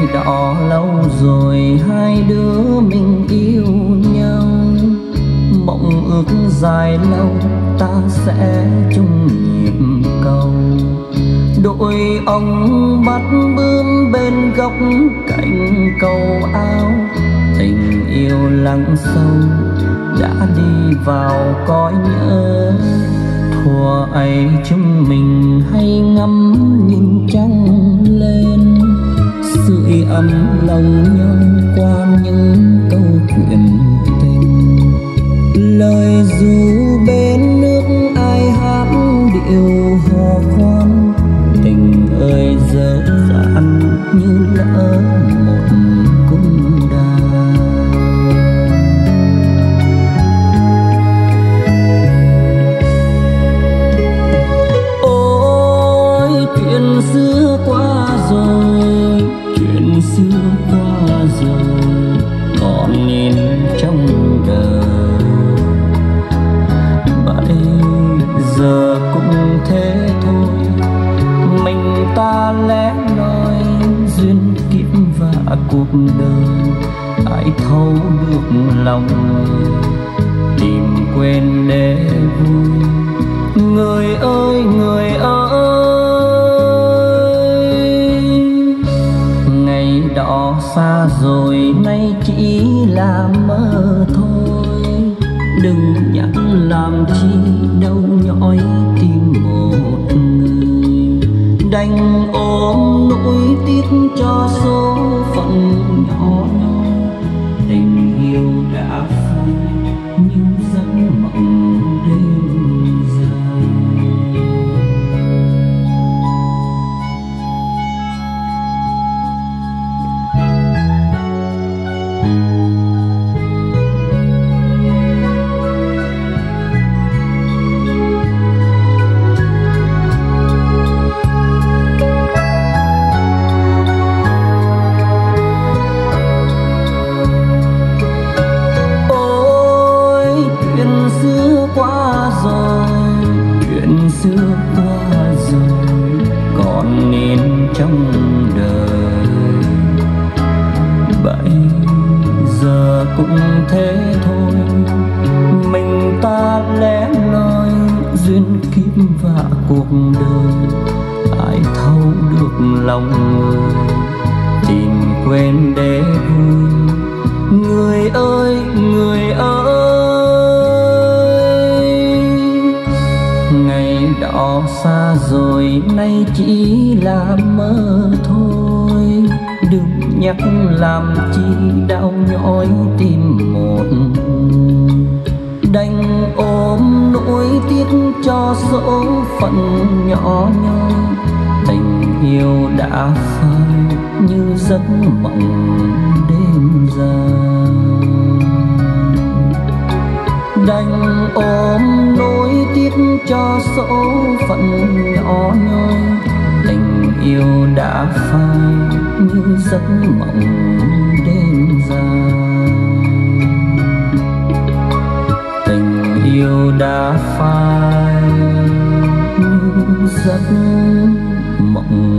đó lâu rồi hai đứa mình yêu nhau, mộng ước dài lâu ta sẽ chung nhịp cầu. Đôi ông bắt bướm bên góc cạnh cầu ao, tình yêu lắng sâu đã đi vào cõi nhớ. Thuở ấy chúng mình hay ngắm nhìn trăng lên, sưởi ấm lòng nhau qua những câu chuyện tình. Lời ru bên nước ai hát điệu hò khoan, tình ơi dở dang như lỡ một cung đàn. Ôi chuyện xưa qua rồi, chuyện xưa qua rồi, còn nhìn trong đời. Bây giờ cũng thế thôi, mình ta lẻ loi duyên kiếp và cuộc đời. Ai thấu được lòng người, tìm quên để vui. Người ơi người ơi, ngày đó xa rồi nay chỉ là mơ thôi. Đừng nhắc làm chi đâu nhói tim một người, đành ôm nỗi tiếc cho số phận nhỏ nhoi. Tình yêu đã phai như giấc mộng đêm dài. Xưa qua rồi còn nên trong đời. Bây giờ cũng thế thôi, mình ta lẻ loi duyên kiếp và cuộc đời. Ai thấu được lòng người, tìm quên để vui. Người ơi người ơi, ngày đó xa rồi nay chỉ là mơ thôi. Đừng nhắc làm chi đau nhói tim một người, đành ôm nỗi tiếc cho số phận nhỏ nhoi. Tình yêu đã phai như giấc mộng đêm dài, đành ôm nỗi tiếc cho số phận nhỏ nhoi. Tình yêu đã phai như giấc mộng đêm dài, tình yêu đã phai như giấc mộng